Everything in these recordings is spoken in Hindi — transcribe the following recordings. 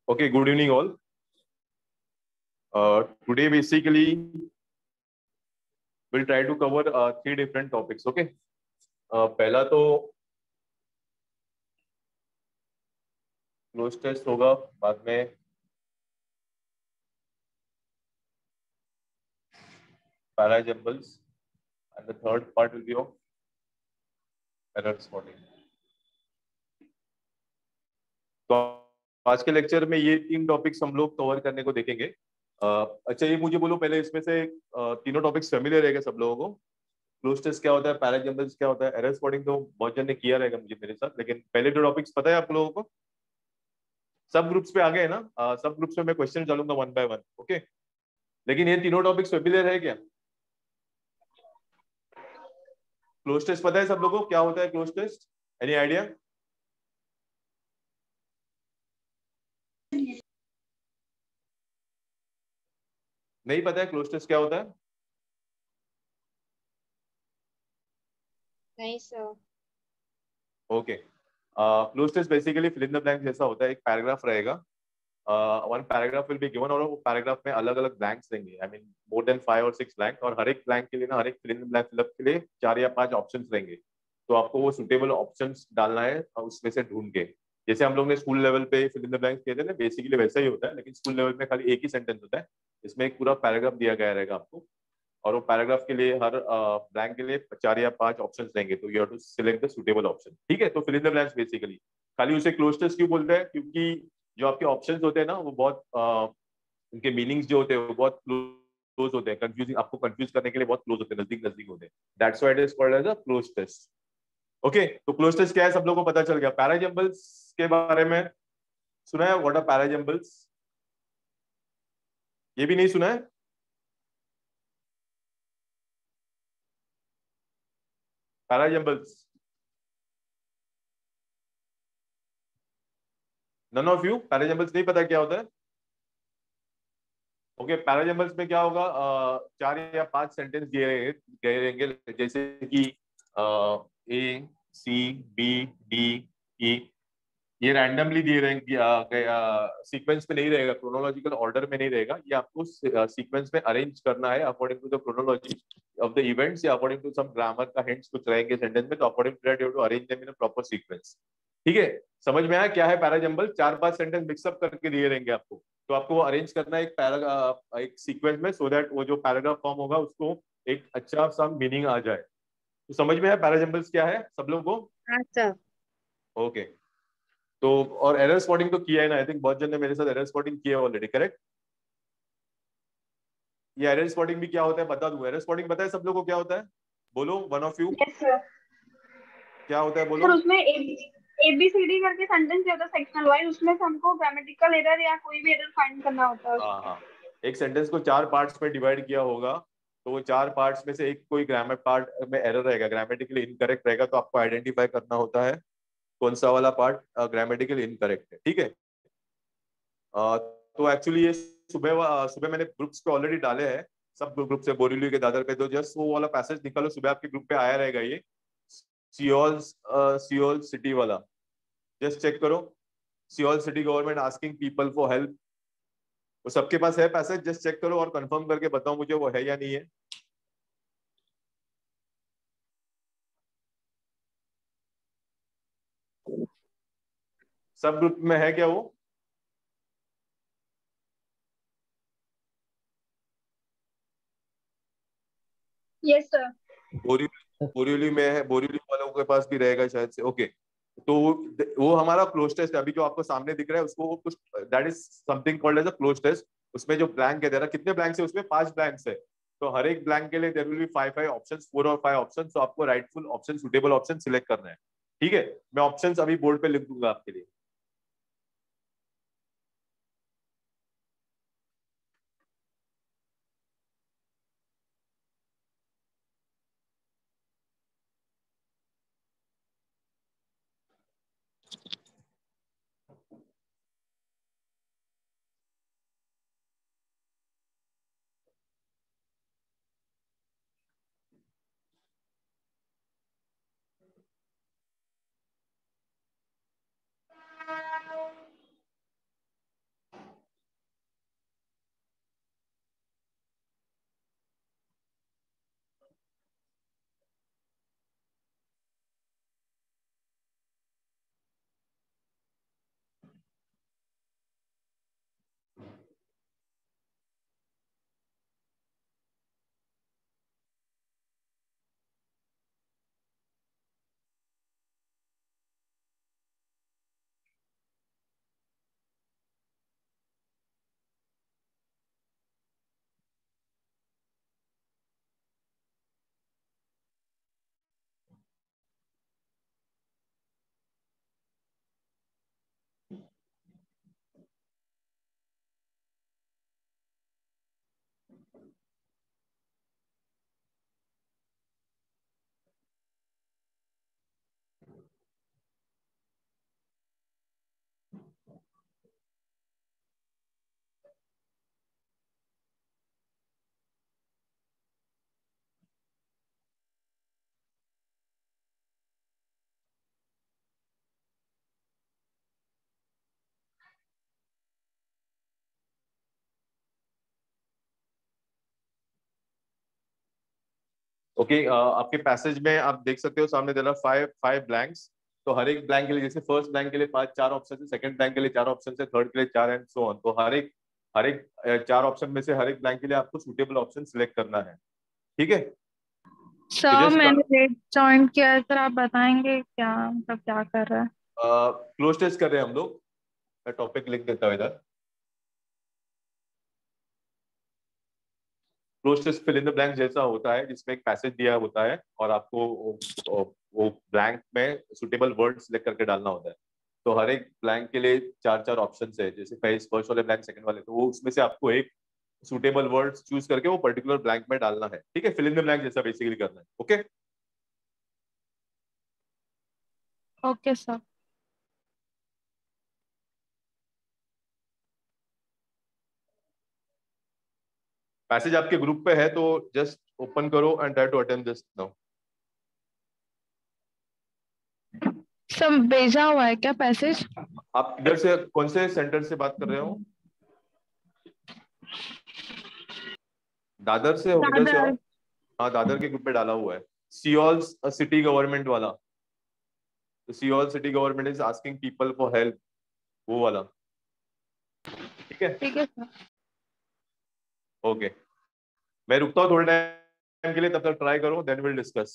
Okay, good evening all. Today basically we'll try to cover three different topics. Okay. पहला तो क्लोज टेस्ट होगा, बाद में parajumbles and the third part will be of error spotting. तो आज के लेक्चर में ये तीन टॉपिक्स हम लोग कवर करने को देखेंगे। अच्छा, ये मुझे बोलो पहले, इसमें से तीनों टॉपिक्स फेमिलियर रहेगा सब लोगों को? क्लोज टेस्ट क्या होता है, पैराजम्बल्स क्या होता है, एरर स्पॉटिंग तो बहुत जन ने किया रहेगा मुझे मेरे साथ, लेकिन पहले दो टॉपिक्स पता है आप लोगों को? सब ग्रुप्स पे आ गए ना? सब ग्रुप्स में मैं क्वेश्चन डालूंगा वन बाय वन। ओके, लेकिन ये तीनों टॉपिक्स फेमिलियर है क्या? क्लोज टेस्ट पता है सब लोगों को क्या होता है? Cloze test any idea? नहीं पता है क्लोज टेस्ट क्या होता है? नहीं sir. Okay, cloze test basically fill in the blank जैसा होता है। एक पैराग्राफ रहेगा, one paragraph will be given, और वो पैराग्राफ में अलग अलग ब्लैंक्स देंगे, आई मीन मोर देन 5 और 6 ब्लैंक, और हर एक ब्लैंक के लिए ना, हर एक fill in the blank fill up के लिए 4 या 5 ऑप्शंस रहेंगे। तो आपको वो सुटेबल ऑप्शंस डालना है उसमें से ढूंढ के। जैसे हम लोग ने स्कूल लेवल पे फिल इन द ब्लैंक्स किए थे ना, बेसिकली वैसा ही होता है, लेकिन स्कूल लेवल में खाली एक ही सेंटेंस होता है, इसमें एक पूरा पैराग्राफ दिया गया रहेगा आपको, और वो पैराग्राफ के लिए हर ब्लैंक के लिए 4 या 5 ऑप्शंस देंगे। तो you have to select the suitable option. ठीक है, तो fill in the blanks basically खाली उसे क्लोज टेस्ट क्यों बोलते हैं? क्योंकि जो आपके ऑप्शंस होते हैं ना, वो बहुत उनके मीनिंग्स जो होते हैं वो बहुत क्लोज होते हैं, कंफ्यूजिंग, आपको कंफ्यूज करने के लिए बहुत क्लोज होते हैं, नजदीक नजदीक होते हैं। That's why it is called as a cloze test. Okay, तो क्लोज टेस्ट क्या है सब लोगों को पता चल गया। पैराजम्बल्स के बारे में सुना है? What are parajumbles? ये भी नहीं सुना है? Parajumbles none of you? Parajumbles नहीं पता क्या होता है? ओके, पैराजम्बल्स में क्या होगा, 4 या 5 सेंटेंस दिए गए रहेंगे, जैसे कि ए, सी, बी, डी, ई। ये रैंडमली दिए रहेंगे, सीक्वेंस में नहीं रहेगा, क्रोनोलॉजिकल ऑर्डर में नहीं रहेगा। ये आपको सीक्वेंस में अरेंज करना है according to the chronology of the events, या अकॉर्डिंग टू सम ग्रामर का हिंट्स कुछ रहेंगे सेंटेंस में, तो according to that you have to arrange them in a proper sequence. ठीक है, समझ में आया क्या है पैराजम्बल? 4-5 सेंटेंस मिक्सअप करके दिए रहेंगे आपको, तो आपको वो अरेंज करना है एक सीक्वेंस में, सो दैट वो जो पैराग्राफ फॉर्म होगा उसको एक अच्छा सा मीनिंग आ जाए। तो समझ में है पैराजम्बल्स क्या है सब लोगों को? हाँ सर। ओके, तो और एरर स्पॉटिंग तो किया है ना, आई थिंक बहुत जन ने मेरे साथ एरर स्पॉटिंग किया है ऑलरेडी, करेक्ट? ये एरर स्पॉटिंग भी क्या होता है बता दूं? एरर स्पॉटिंग पता है सब लोगों को क्या होता है? बोलो one of you, yes sir. क्या होता है बोलो? सर उसमें ABCD करके सेंटेंस होता है सेक्शनल वाइज, उसमें से हमको ग्रामेटिकल एरर या कोई भी एरर फाइंड करना होता है हाँ उसमें। हाँ, एक सेंटेंस को 4 पार्ट्स में डिवाइड किया होगा, तो वो 4 पार्ट्स में से एक कोई ग्रामर पार्ट में एरर रहेगा, ग्रामेटिकली इनकरेक्ट रहेगा, तो आपको आइडेंटिफाई करना होता है कौन सा वाला पार्ट ग्रामेटिकली इनकरेक्ट है। ठीक है, तो एक्चुअली ये सुबह सुबह मैंने ग्रुप्स पे ऑलरेडी डाले हैं, सब ग्रुप से, बोरीवली के दादर पे, तो जस्ट वो वाला पैसेज निकालो, सुबह आपके ग्रुप पे आया रहेगा ये सियोल, सियोल सिटी वाला, जस्ट चेक करो। Seoul city government asking people for help, वो सबके पास है पैसेज? जस्ट चेक करो और कंफर्म करके बताओ मुझे वो है या नहीं है। सब ग्रुप में है क्या वो? Yes sir. बोरीवली, बोरीवली में है, बोरीवली वालों के पास भी रहेगा शायद से। ओके, तो वो हमारा क्लोज टेस्ट है, अभी जो आपको सामने दिख रहा है उसको कुछ, that is something called as a cloze test. उसमें जो ब्लैंक है, देरा कितने ब्लैंक्स है उसमें? 5 ब्लैंक्स है, तो हर एक ब्लैंक के लिए देयर विल बी 5 ऑप्शंस, 4 और 5 ऑप्शंस, तो आपको rightful option, suitable option select करना है। ठीक है, मैं ऑप्शंस अभी बोर्ड पे लिख दूंगा आपके लिए। ओके आपके पैसेज में आप देख सकते हो सामने दे रहा फाइव फाइव ब्लैंक्स। तो हर एक ब्लैंक के लिए, जैसे फर्स्ट ब्लैंक के लिए पांच चार ऑप्शन है, सेकंड ब्लैंक के लिए चार ऑप्शन है, थर्ड के लिए चार एंड सो ऑन। तो हर एक चार ऑप्शन में से हर एक ब्लैंक के लिए आपको सुटेबल ऑप्शन सिलेक्ट करना है। ठीक है। तो सर जस्ट मैंने लेट ज्वाइन किया है, सर आप बताएंगे क्या मतलब क्या कर रहा है? क्लोज टेस्ट कर रहे हैं हम लोग। मैं टॉपिक लिख देता हूँ इधर। Cloze test fill in the blank जैसा होता है, जिसमें एक पैसेज दिया होता है और आपको वो ब्लैंक में सुटेबल वर्ड सिलेक्ट करके डालना होता है। तो हर एक ब्लैंक के लिए चार चार ऑप्शन है, जैसे फर्स्ट वाले ब्लैंक, सेकंड वाले, तो वो उसमें से आपको एक सुटेबल वर्ड चूज करके वो पर्टिकुलर ब्लैंक में डालना है। ठीक है, फिल इन द ब्लैंक जैसा बेसिकली करना है। ओके। Okay sir. पैसेज आपके ग्रुप पे है तो जस्ट ओपन करो and try to attempt this now. सब भेजा हुआ है क्या पैसेज? आप इधर से कौन से सेंटर से बात कर रहे हो? दादर से हो, किधर से हो? दादर। हाँ, दादर के ग्रुप पे डाला हुआ है। सियोल सिटी गवर्नमेंट वाला। Seoul city government is asking people for help, वो वाला। ठीक है। ठीक है सर। ओके। मैं रुकता हूँ थोड़े टाइम के लिए, तब तक ट्राई करो, देन विल डिस्कस।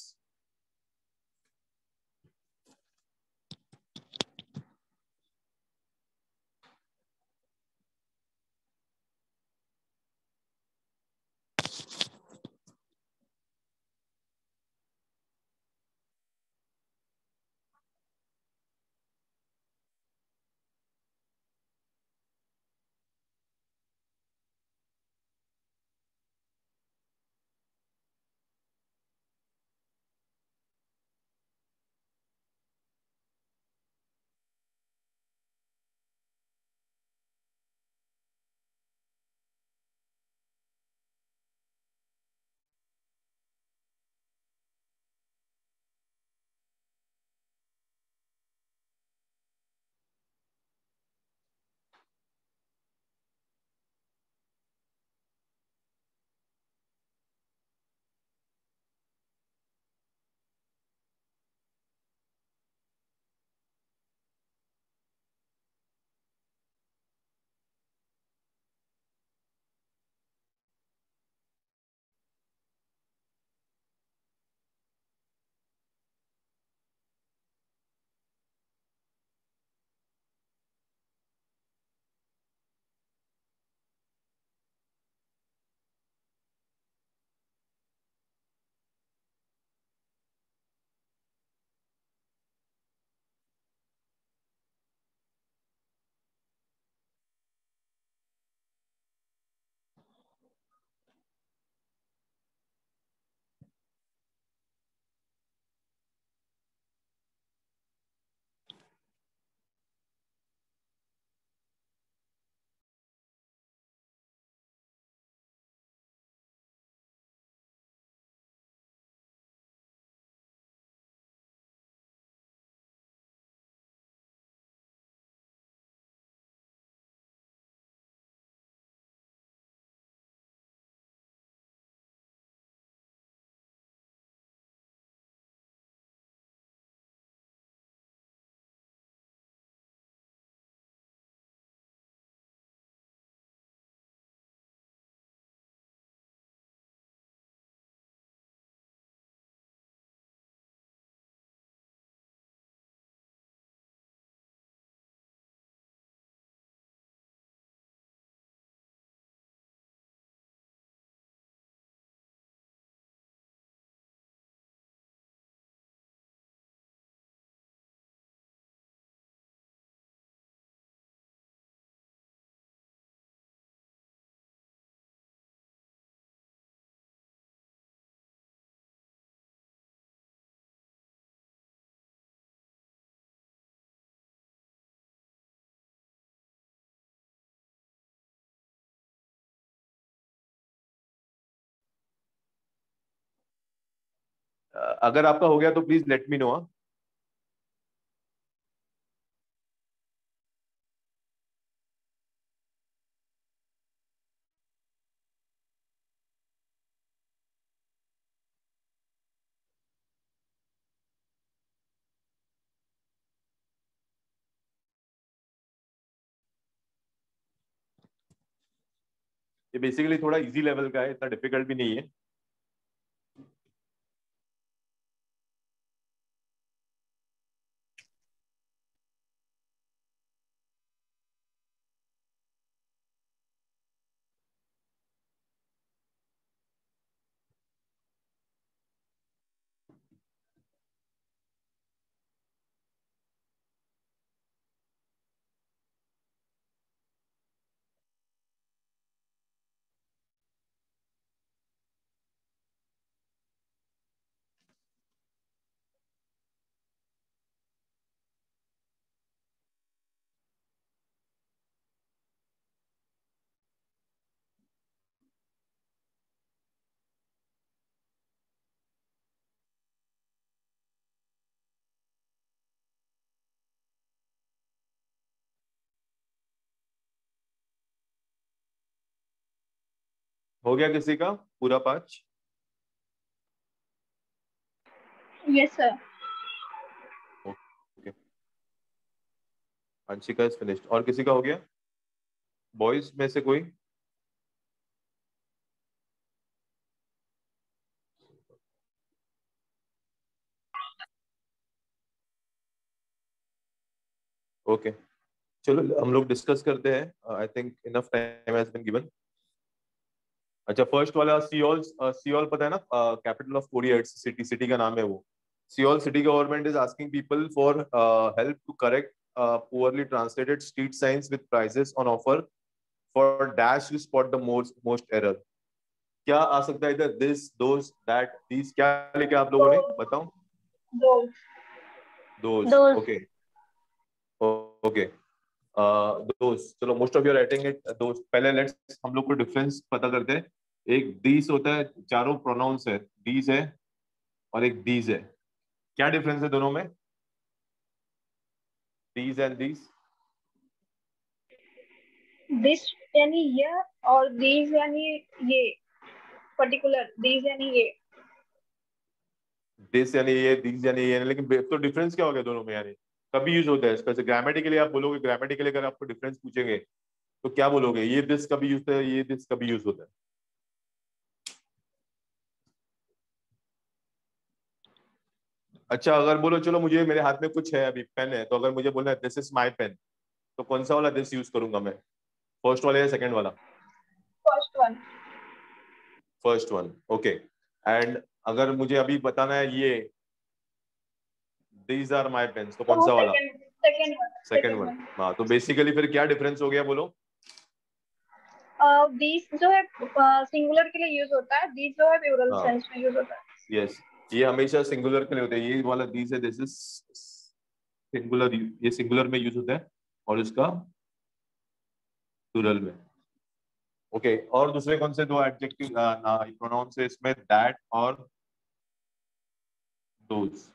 अगर आपका हो गया तो प्लीज लेट मी नो। ये बेसिकली थोड़ा इजी लेवल का है, इतना डिफिकल्ट भी नहीं है। हो गया किसी का पूरा 5? Yes sir. Okay, Anshika is finished. और किसी का हो गया बॉयज में से कोई? ओके, चलो हम लोग डिस्कस करते हैं। I think enough time has been given. अच्छा, फर्स्ट वाला सियोल। सियोल पता है ना, capital of Korea, it's city, city का नाम है वो। Seoul city government is asking people for help to correct poorly translated street signs with prizes on offer for dash to spot the most error. क्या आ सकता है इधर? दिस, दोस, दैट, दीस, क्या लिखा आप लोगों ने बताओ? दोज। दोस, ओके ओके, दोस्त। चलो, most of you writing it दोस्त। पहले लेट्स हम लोग को डिफरेंस पता करते हैं। एक दीस होता है, चारों प्रोनाउंस है, दीज है और एक दीज है। क्या डिफरेंस है दोनों में, दीज एंड दीज? दिस यानी ये, और दीज यानी ये, पर्टिकुलर दीज यानी ये। दिस यानी ये, दीज यानी ये, लेकिन तो डिफरेंस क्या हो गया दोनों में? यानी कभी यूज होता है इसका? ग्रामेटिकली आप बोलोगे, ग्रामेटिकली अगर आपको डिफरेंस पूछेंगे तो क्या बोलोगे? ये दिस कभी यूज होता है, ये दिस कभी यूज होता है? अच्छा, अगर बोलो चलो मुझे, मेरे हाथ में कुछ है, अभी पेन है, तो अगर मुझे बोलना है दिस इज माई पेन, तो कौन सा वाला दिस यूज करूंगा मैं? फर्स्ट वाला या सेकंड वाला? First one. First one, okay. And अगर मुझे अभी बताना है ये दीज आर माई पेन्स, तो कौन तो सा वाला? Second second one second second one. One. हाँ, तो बेसिकली फिर क्या डिफरेंस हो गया बोलो? दीज जो है सिंगुलर के लिए यूज होता है, दीज जो है प्लूरल हाँ, सेंस में यूज होता है। यस, ये हमेशा सिंगुलर के लिए होता है। ये वाला दीज है, दिस इज सिंगुलर, ये सिंगुलर में यूज होता है और इसका प्लूरल में। ओके, और दूसरे कौन से दो एडजेक्टिव प्रोनाउंस है इसमें? दैट और those.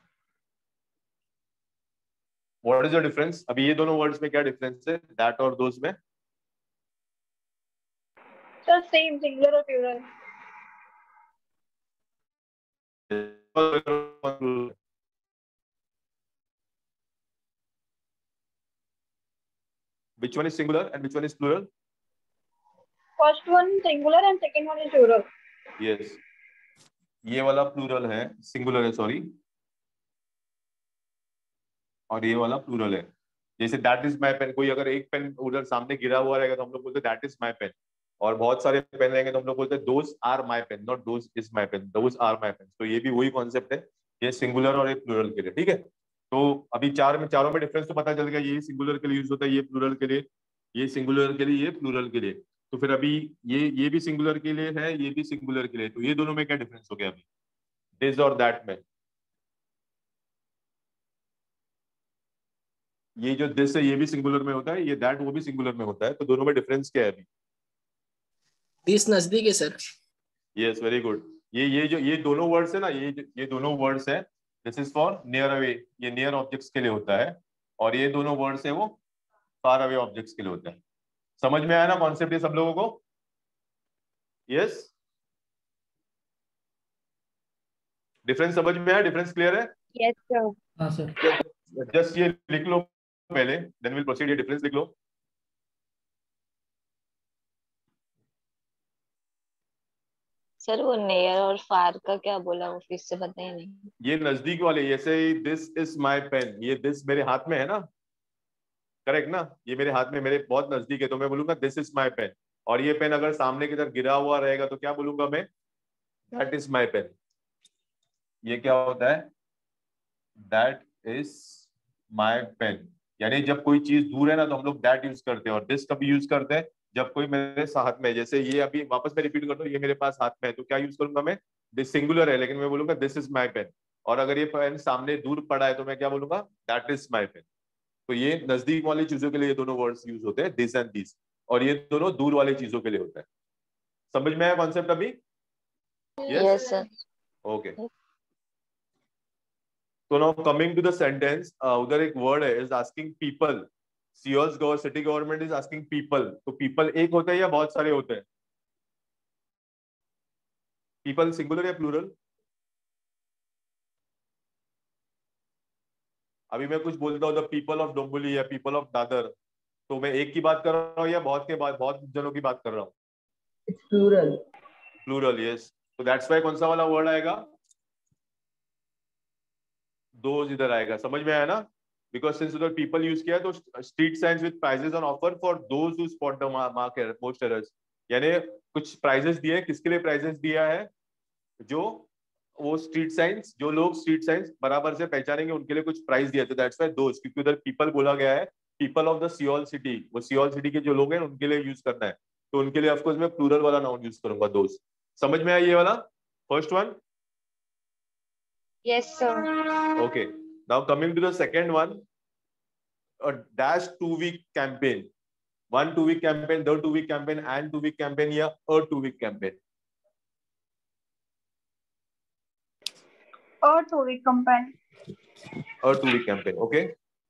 What is the difference? अभी ये दोनों वर्ड्स में क्या डिफरेंस है, दैट और दोज में? सर सेम, सिंगुलर और plural. Which one is singular and which one is plural? First one singular and second one is plural. Yes, ये वाला प्लूरल है, सिंगुलर है सॉरी, और ये वाला प्लूरल है। जैसे दैट इज माई पेन, कोई अगर एक पेन उधर सामने गिरा हुआ रहेगा तो हम लोग बोलते हैं दैट इज माई पेन, और बहुत सारे पेन रहेंगे तो हम लोग बोलते हैं those are my pen, not those is my pen, those are my pen. तो ये भी वही कॉन्सेप्ट है, ये सिंगुलर और ये प्लूरल के लिए, ठीक है। तो अभी चारों में डिफरेंस तो पता चल गया, ये सिंगुलर के लिए यूज होता है, ये प्लूरल के लिए, ये सिंगुलर के लिए, ये प्लूरल के लिए। तो फिर अभी ये भी सिंगुलर के लिए है, ये भी सिंगुलर के लिए, तो ये दोनों में क्या डिफरेंस हो गया अभी दिस और दैट में? ये जो दिस है ये भी सिंगुलर में होता है, ये दैट वो भी सिंगुलर में होता है, तो दोनों में डिफरेंस क्या है अभी? दिस नजदीक है सर। Yes, very good. ये जो ये दोनों वर्ड्स है ना, ये दोनों वर्ड्स है, this is for near away, ये नियर ऑब्जेक्ट्स के लिए होता है, और ये दोनों वर्ड्स है वो फार अवे ऑब्जेक्ट्स के लिए होता है। समझ में आया ना कॉन्सेप्ट ये सब लोगों को? यस, डिफरेंस समझ में आया? डिफरेंस क्लियर है? Yes sir. हाँ सर। जस्ट ये लिख लो पहले, देन विल प्रोसीड। ये डिफरेंस लिख लो। सर वो नियर और फार का क्या बोला, वो फिर से बताइए नहीं। ये नजदीक वाले, जैसे दिस इज माई पेन, ये दिस मेरे हाथ में है ना, करेक्ट ना, ये मेरे हाथ में, मेरे बहुत नजदीक है, तो मैं बोलूंगा दिस इज माई पेन। और ये पेन अगर सामने की तरफ गिरा हुआ रहेगा तो क्या बोलूंगा मैं, दैट इज माई पेन। ये क्या होता है, दैट इज माई पेन। यानी जब कोई चीज दूर है ना तो हम लोग दैट यूज करते हैं, और दिस कभी यूज करते हैं जब कोई मेरे हाथ में है। जैसे ये अभी वापस मैं रिपीट करता हूँ, ये मेरे पास हाथ में है तो क्या यूज करूंगा मैं, दिस सिंगुलर है लेकिन मैं बोलूंगा दिस इज माई पेन। और अगर ये पेन सामने दूर पड़ा है तो मैं क्या बोलूंगा, दैट इज माई पेन। तो ये नजदीक वाली चीजों के लिए ये दोनों वर्ड्स यूज होते हैं, दिस एंड दिस, और ये दोनों दूर वाली चीजों के लिए होता है। समझ में आया कॉन्सेप्ट अभी? Yes, yes sir. ओके। तो now coming to the sentence, उधर एक वर्ड है, is asking people, Seoul's city government is asking people. तो पीपल एक होता है या बहुत सारे होते हैं? पीपल सिंगुलर या प्लूरल? अभी मैं कुछ बोलता हूँ द पीपल ऑफ डोंबिवली या पीपल ऑफ दादर, तो मैं एक की बात कर रहा हूँ या बहुत के बाद बहुत जनों की बात कर रहा हूँ? It's plural. Plural, yes. तो दैट्स वाई कौन सा वाला वर्ड आएगा, दोज इधर आएगा। समझ में आया ना? बिकॉज सिंस उधर पीपल यूज किया है तो street signs with prizes on offer for those who spot the mark most errors. यानी कुछ प्राइजेस दिए हैं, किसके लिए प्राइजेस दिया है, जो वो स्ट्रीट साइंस, जो लोग स्ट्रीट साइंस बराबर से पहचानेंगे उनके लिए कुछ प्राइस दिया। तो दैट्स व्हाई दोस्त, क्योंकि उधर पीपल बोला गया है, people of the Seoul city, वो सियोल सिटी के जो लोग हैं उनके लिए यूज करना है, तो उनके लिए ऑफकोर्स मैं प्लूरल वाला नाउन यूज करूंगा, दोस्त। समझ में आया ये वाला first one? Yes sir. Okay, now coming to the second one, a dash 2 week campaign, 1 2 week campaign, the 2 week campaign, and 2 week campaign, या a 2 week campaign। और थोड़ी campaign. a 2 week campaign, okay.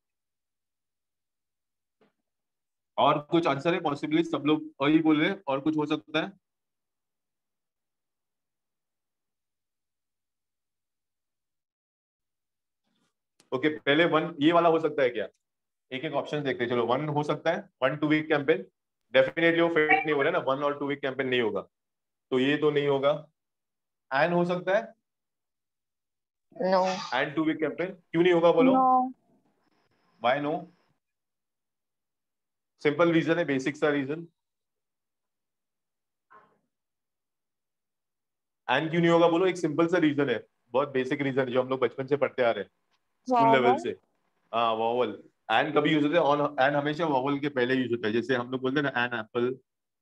और कुछ आंसर है पॉसिबली, सब लोग वही बोल रहे हैं, और कुछ हो सकता है? ओके, पहले वन ये वाला हो सकता है क्या? एक एक ऑप्शन देखते हैं, चलो। वन हो सकता है, 1 2 week कैंपेन, डेफिनेटली वो फिट नहीं हो रहा है ना, 1 और 2 week कैंपेन नहीं होगा, तो ये तो नहीं होगा। एंड हो सकता है, नो। एंड 2 week कैंपेन क्यों नहीं होगा बोलो, no. Why no? Simple reason है, बेसिक सा रीजन। एंड क्यों नहीं होगा बोलो, एक सिंपल सा रीजन है, बहुत बेसिक रीजन है जो हम लोग बचपन से पढ़ते आ रहे हैं स्कूल लेवल वॉवल। से। हाँ, वॉवल। एंड कभी यूज होता है ऑन, एंड हमेशा वॉवल के पहले यूज होता है, जैसे हम लोग बोलते हैं ना, an apple,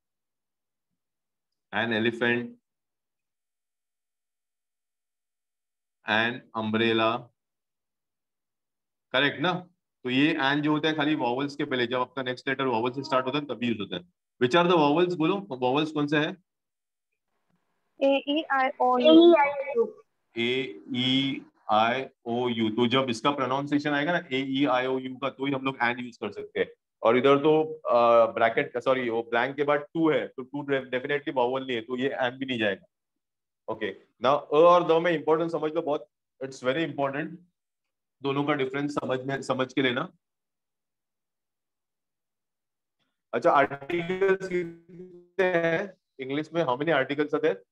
an elephant, an umbrella, correct ना? तो ये एन जो होता है खाली वॉवल्स के पहले, जब आपका नेक्स्ट लेटर वॉवल से स्टार्ट होता है तभी यूज होता है। विच आर द वॉवल्स बोलो, वॉवल्स कौन सा है? AEIOU। A E I O U. तो जब इसका प्रोनाउंसिएशन आएगा ना ए ई आई ओ यू का, तो ही हम लोग एन यूज कर सकते हैं। और इधर तो ब्रैकेट, सॉरी, वो ब्लैंक के बाद टू है, तो टू डेफिनेटली वॉवल नहीं है, तो ये एन भी नहीं जाएगा। ओके, नाउ अ और द में इंपॉर्टेंट समझ लो, बहुत, इट्स वेरी इंपॉर्टेंट, दोनों का डिफरेंस समझ के लेना। अच्छा, आर्टिकल्स कितने हैं इंग्लिश में, how many articles are there?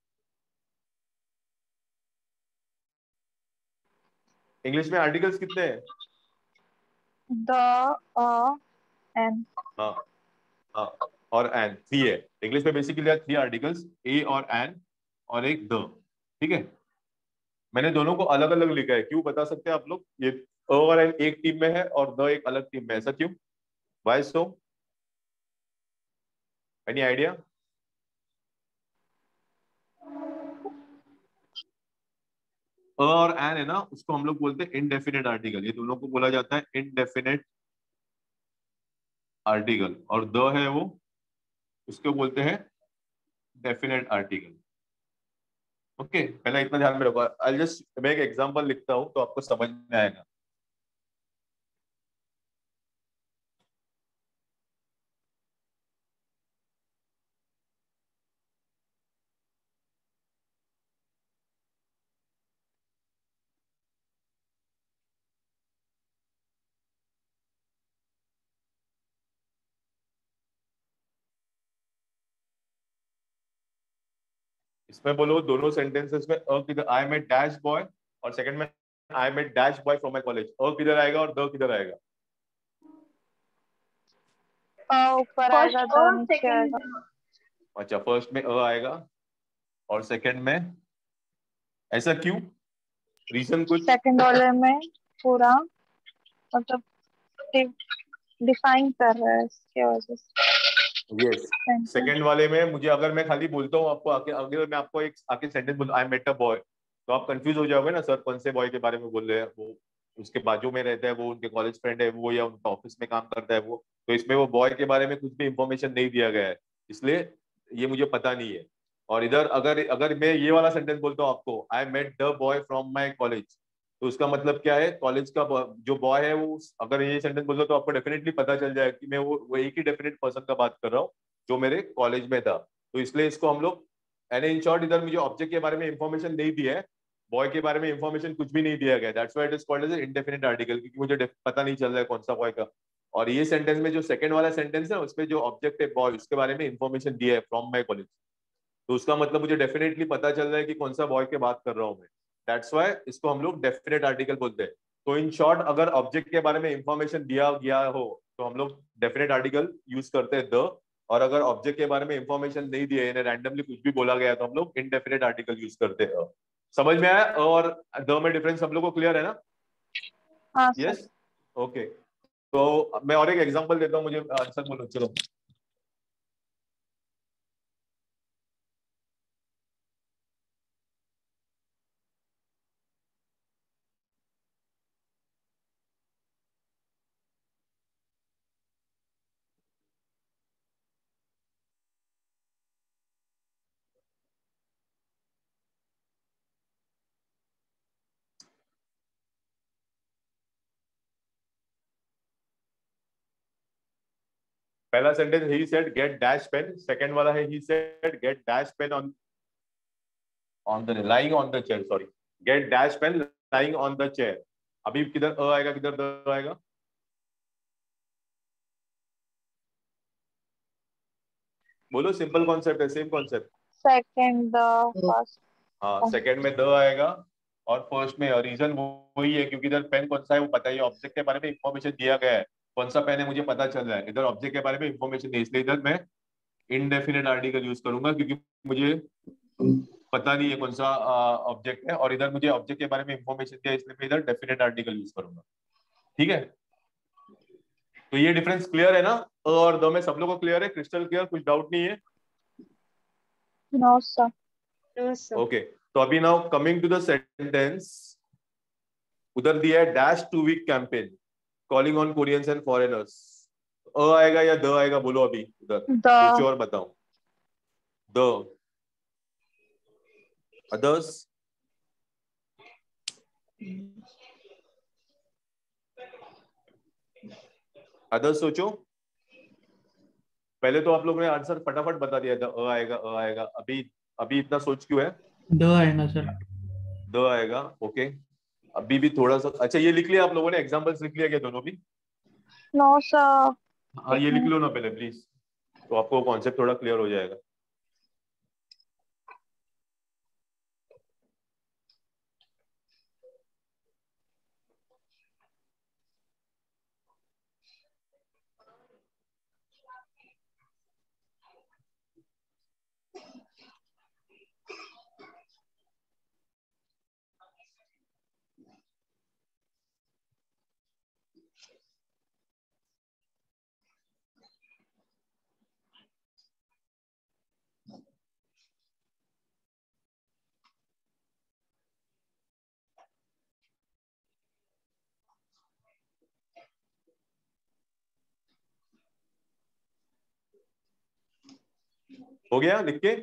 English में आर्टिकल्स कितने हैं? The, an. हाँ, हाँ, और एन 3 है इंग्लिश में, बेसिकली 3 आर्टिकल्स, ए और एन और एक द। ठीक है, मैंने दोनों को अलग अलग लिखा है, क्यों बता सकते हैं आप लोग? ये अ और एन एक टीम में है और द एक अलग टीम में है, ऐसा क्यों, why so, any idea? A और एन है ना, उसको हम लोग बोलते हैं इनडेफिनेट आर्टिकल, ये दोनों को बोला जाता है इनडेफिनेट आर्टिकल, और द है वो, उसको बोलते हैं डेफिनेट आर्टिकल। ओके, पहले इतना ध्यान में रखो, आई जस्ट मैं एक एग्जांपल लिखता हूं तो आपको समझ में आएगा। इसमें बोलो दोनों सेंटेंसेस में अ किधर, आई मेट डैश बॉय, और सेकंड में I met dash boy from my college, a किधर आएगा और द किधर आएगा? ऊपर फर्स्ट आएगा, द और नीचे सेकंड आएगा। अच्छा, फर्स्ट में अ आएगा और सेकंड में, ऐसा क्यों? रीजन कुछ? सेकंड वाले में पूरा मतलब डिफाइन कर रहा है इसके वजह से। यस, सेकंड वाले में मुझे, अगर मैं खाली बोलता हूँ आपको आके, अगर मैं आपको एक आके सेंटेंस बोलता आई मेट अ बॉय, तो आप कंफ्यूज हो जाओगे ना, सर कौन से बॉय के बारे में बोल रहे हैं, वो उसके बाजू में रहता है, वो उनके कॉलेज फ्रेंड है वो, या उनका ऑफिस में काम करता है वो, तो इसमें वो बॉय के बारे में कुछ भी इंफॉर्मेशन नहीं दिया गया है, इसलिए ये मुझे पता नहीं है। और इधर अगर अगर मैं ये वाला सेंटेंस बोलता हूँ आपको, I met the boy from my college, तो उसका मतलब क्या है, कॉलेज का जो बॉय है वो, अगर ये सेंटेंस बोलता तो आपको डेफिनेटली पता चल जाए कि मैं वो एक ही डेफिनेट पर्सन का बात कर रहा हूँ जो मेरे कॉलेज में था, तो इसलिए इसको हम लोग, एंड इन शॉर्ट इधर मुझे ऑब्जेक्ट के बारे में इंफॉर्मेशन नहीं दी है, बॉय के बारे में इंफॉर्मेशन कुछ भी नहीं दिया गया, that's why it is called as indefinite article, क्योंकि मुझे पता नहीं चल रहा है कौन सा बॉय का। और ये सेंटेंस में जो सेकंड वाला सेंटेंस है उसमें जो ऑब्जेक्ट है बॉय, उसके बारे में इंफॉर्मेशन दिया है फ्रॉम माई कॉलेज, तो उसका मतलब मुझे डेफिनेटली पता चल रहा है कि कौन सा बॉय के बात कर रहा हूँ मैं, दैट्स व्हाई इसको हम लोग डेफिनेट आर्टिकल बोलते हैं। तो इन शॉर्ट अगर ऑब्जेक्ट के बारे में इंफॉर्मेशन दिया गया हो तो हम लोग डेफिनेट आर्टिकल यूज करते हैं द, और अगर ऑब्जेक्ट के बारे में इंफॉर्मेशन नहीं दिया है, रैंडमली कुछ भी बोला गया है, तो हम लोग इनडेफिनेट आर्टिकल यूज करते हैं। समझ में आया अ और द में डिफरेंस सब लोग को क्लियर है ना? हाँ सर। Yes, okay. तो मैं और एक एग्जांपल देता हूँ, मुझे आंसर बोलो, चलो। पहला sentence he said get dash pen, second वाला है he said get dash pen on the lying on the chair, sorry, get dash pen lying on the chair. अभी किधर अ आएगा, किधर द आएगा? बोलो, सिंपल कॉन्सेप्ट है, same concept. Second the first. हाँ, सेकंड में द आएगा और फर्स्ट में, रीजन वही है क्योंकि इधर पेन कौन सा है वो पता ही, ऑब्जेक्ट के बारे में इंफॉर्मेशन दिया गया है, कौन सा पेन है मुझे पता चल रहा है, इधर ऑब्जेक्ट के बारे में इंफॉर्मेशन नहीं, इसलिए इधर मैं इनडेफिनेट आर्टिकल यूज करूंगा क्योंकि मुझे पता नहीं है कौन सा ऑब्जेक्ट है, और इधर मुझे ऑब्जेक्ट के बारे में इंफॉर्मेशन दिया, इसलिए मैं इधर डेफिनेट आर्टिकल यूज करूंगा। ठीक है, तो ये डिफरेंस क्लियर है ना? अ और द में सब लोगों को क्लियर है, क्रिस्टल क्लियर, कुछ डाउट नहीं है? No sir. ओके, तो अभी now coming to the sentence, उधर दिया है dash 2 week campaign calling on Koreans and foreigners, a आएगा या द आएगा? बोलो अभी, उधर द। सोचो और बताओ। द। अदर्स? अदर्स सोचो, पहले तो आप लोगों ने आंसर फटाफट बता दिया था, अ आएगा अ आएगा, अभी अभी इतना सोच क्यों है? द आएगा सर। द आएगा, ओके। अभी भी थोड़ा सा, अच्छा ये लिख लिया आप लोगों ने, एग्जांपल्स लिख लिया क्या दोनों भी? No sir. हाँ, ये लिख लो ना पहले प्लीज, तो आपको कॉन्सेप्ट थोड़ा क्लियर हो जाएगा। हो गया लिख के?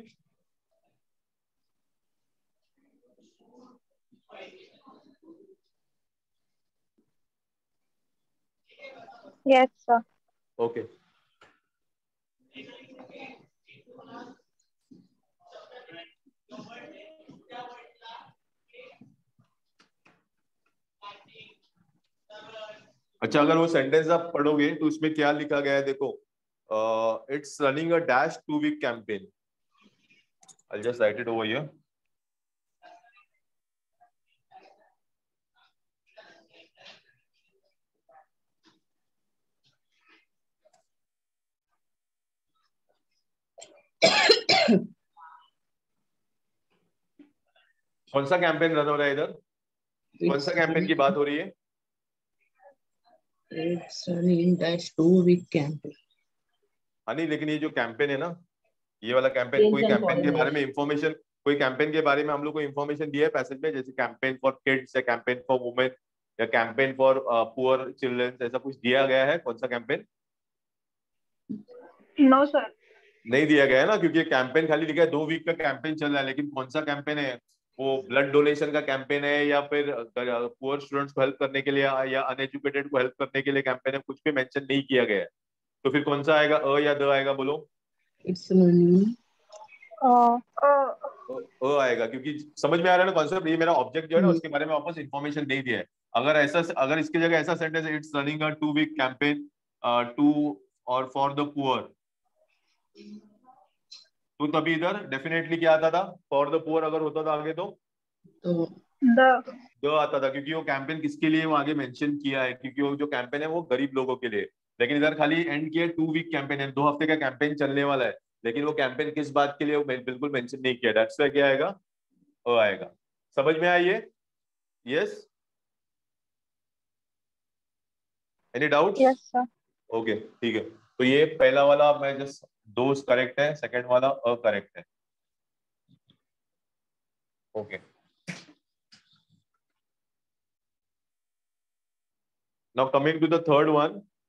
Yes sir. ओके, अच्छा अगर वो सेंटेंस आप पढ़ोगे तो उसमें क्या लिखा गया है देखो, it's running a dash 2 week campaign. I'll just write it over here. कौन सा कैंपेन रन हो रहा है इधर? कौन सा कैंपेन की बात हो रही है? It's running dash 2-week campaign. हाँ नहीं, लेकिन ये जो कैंपेन है ना, ये वाला कैंपेन, कोई कैंपेन के बारे में इंफॉर्मेशन, कोई कैंपेन के बारे में हम लोग को इंफॉर्मेशन दिया है पैसेज में, जैसे कैंपेन फॉर किड्स या कैंपेन फॉर वुमेन या कैंपेन फॉर पुअर चिल्ड्रन, ऐसा कुछ दिया गया है? कौन सा कैंपेन? नो सर, नहीं दिया गया है ना, क्योंकि कैंपेन खाली लिखा है 2 वीक का कैंपेन चल रहा है, लेकिन कौन सा कैंपेन है वो? ब्लड डोनेशन का कैंपेन है या फिर पुअर स्टूडेंट्स को हेल्प करने के लिए या अनएजुकेटेड को हेल्प करने के लिए कैंपेन है? कुछ भी मेंशन नहीं किया गया है, तो फिर कौन सा आएगा? अ या द आएगा? बोलो। It's running. आएगा, क्योंकि समझ में आ रहा है ना कॉन्सेप्ट। ये मेरा ऑब्जेक्ट जो है ना, उसके बारे में वापस इंफॉर्मेशन नहीं दिया है। अगर इसकी जगह ऐसा sentence, it's running a 2 week campaign to और फॉर द पुअर, तो तभी इधर डेफिनेटली क्या आता था? फॉर द पुअर अगर होता था आगे तो द आता था, क्योंकि वो कैंपेन किसके लिए वो आगे मेंशन किया है, क्योंकि वो जो कैंपेन है वो गरीब लोगों के लिए। लेकिन इधर खाली एंड किया 2 वीक कैंपेन है, 2 हफ्ते का कैंपेन चलने वाला है, लेकिन वो कैंपेन किस बात के लिए वो बिल्कुल मेंशन नहीं किया। दैट्स व्हाई क्या आएगा? ओ आएगा। समझ में आई ये? Yes, any doubts? Yes sir. Okay, ठीक है। तो ये पहला वाला मैं जस्ट दो करेक्ट है, सेकंड वाला अकरेक्ट है। Okay, now coming to the third one,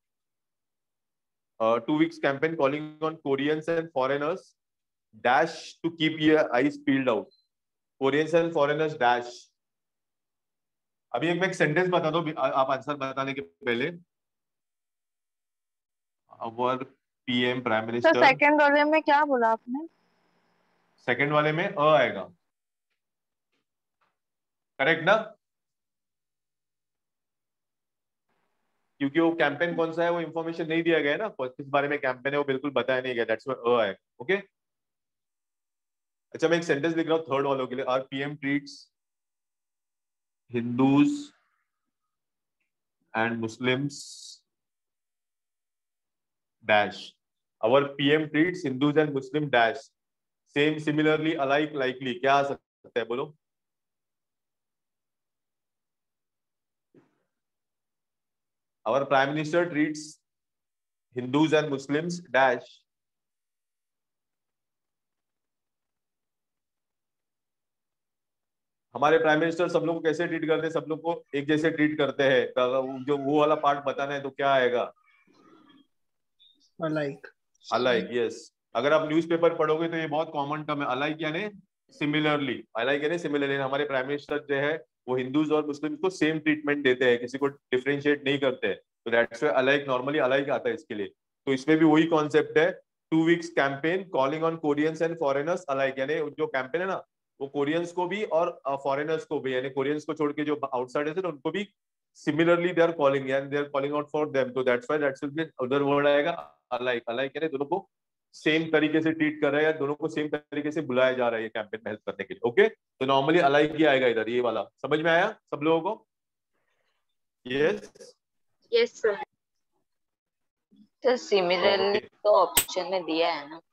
2 weeks campaign calling on Koreans and foreigners dash to keep your eyes peeled out. Koreans and foreigners dash. अभी एक मैं एक सेंटेंस बता दो आप आंसर बताने के पहले। Our PM prime sir minister, second वाले में क्या बोला आपने? सेकंड वाले में अ आएगा, करेक्ट ना? क्योंकि वो कैंपेन कौन सा है वो इन्फॉर्मेशन नहीं दिया गया है ना, किस बारे में कैंपेन है वो बिल्कुल बताया नहीं गया। दैट्स व्हाई अ आएगा। ओके, अच्छा मैं एक सेंटेंस लिख रहा हूँ थर्ड वालों के लिए। Our PM treats Hindus and Muslims dash. Our PM treats Hindus and Muslim dash same, similarly, alike, likely. क्या आ सकता है बोलो? Our Prime Minister treats Hindus and Muslims dash. हमारे प्राइम मिनिस्टर सब लोग को कैसे ट्रीट करते हैं? सब लोग को एक जैसे ट्रीट करते हैं। तो जो वो वाला पार्ट बताना है तो क्या आएगा? Alike. Alike, yes. अगर आप न्यूज़पेपर पढ़ोगे तो ये बहुत कॉमन टर्म है, अलाइक यानी सिमिलरली। अलाइक यानी सिमिलरली। हमारे प्राइम मिनिस्टर जो है वो हिंदूज और मुस्लिम्स को सेम ट्रीटमेंट देते हैं, किसी को डिफरेंशिएट नहीं करते हैं, तो that's why alike, normally alike आता है इसके लिए। तो इसमें भी वही कॉन्सेप्ट है, 2 weeks campaign calling on Koreans and foreigners alike, यानी जो कैंपेन है ना वो कोरियंस को भी और फॉरेनर्स को भी, यानी कोरियंस को छोड़ के जो आउटसाइडर्स है उनको भी सिमिलरली दे आर कॉलिंग, यानी they are calling out for them. तो that's why that's will be other word आएगा अलाइक। अलाइक यानी दोनों को सेम तरीके से ट्रीट कर रहा है या दोनों को सेम तरीके से बुलाया जा रहा है ये कैंपेन में हेल्प करने के लिए। ओके, तो नॉर्मली अलाइक ही आएगा इधर, ये वाला। समझ में आया सब लोगों को? Yes, yes sir. तो सिमिलरली तो ऑप्शन में दिया है ना।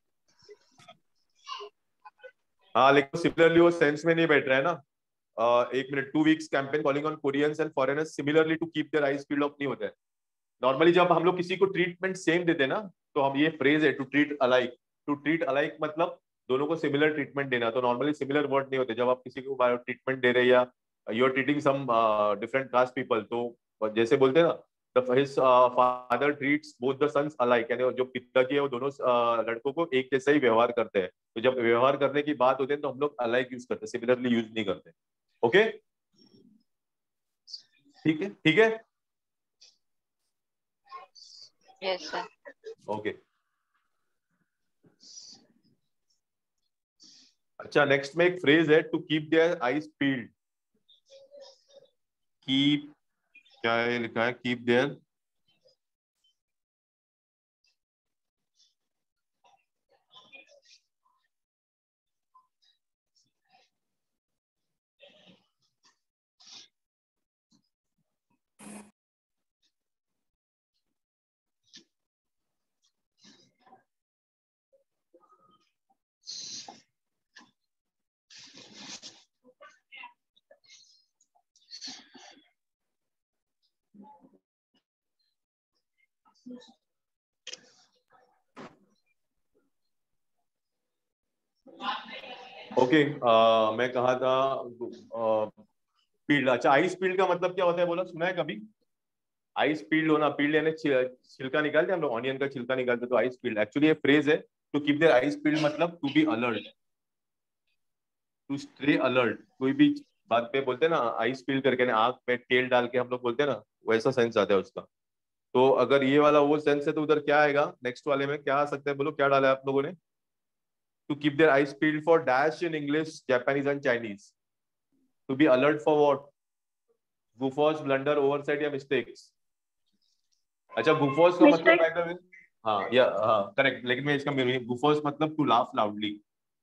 हाँ, लेकिन सिमिलरली वो सेंस में नहीं बैठ रहा है ना। एक minute, 2 weeks campaign calling on Koreans and foreigners similarly to keep their eyes field of नहीं होता है। नॉर्मली जब हम लोग किसी को ट्रीटमेंट सेम देते हैं ना, तो हम ये फ्रेज है to treat alike. To treat alike मतलब दोनों को सिमिलर ट्रीटमेंट देना। तो नॉर्मली सिमिलर वर्ड नहीं होते जब आप किसी को ट्रीटमेंट दे रहे हैं या you are treating some different caste people. तो जैसे बोलते हैं ना, his father treats both the sons alike, यानी जो पिताजी है वो दोनों लड़कों को एक जैसा ही व्यवहार करते हैं। तो जब व्यवहार करने की बात होती है तो हम लोग अलाइक यूज करते हैं, सिमिलरली यूज नहीं करते। ओके, ठीक है, ठीक है। Yes sir. ओके, अच्छा नेक्स्ट में एक फ्रेज है to keep their eyes peeled. Keep, क्या है लिखा है? कीप देयर ओके, मैं कहा था पील्ड। अच्छा, आइस पील्ड का मतलब क्या होता है बोला, सुना है कभी? आइस पील्ड होना, पील्ड यानी छिलका निकालते हैं हम लोग, ऑनियन का छिलका निकालते तो आइस पील्ड। एक्चुअली ये फ्रेज है to keep their eyes peeled, मतलब to be alert, to stay alert. कोई भी बात पे बोलते हैं ना आइस पील्ड करके, ना आंख में तेल डाल के हम लोग बोलते हैं ना, वैसा सेंस आता है उसका। तो अगर ये वाला वो सेंस है तो उधर क्या आएगा, नेक्स्ट वाले में क्या आ सकता है बोलो, क्या डाला है आप लोगों ने? To keep their eyes peeled for dash in English, Japanese and Chinese. To be alert for what? Goofs, blunder, oversight या मिस्टेक्स? अच्छा, गुफॉस का मतलब मिस्टेक। आएगा हाँ या हाँ करेक्ट, लेकिन मैं इसका गुफॉस मतलब टू लाफ लाउडली,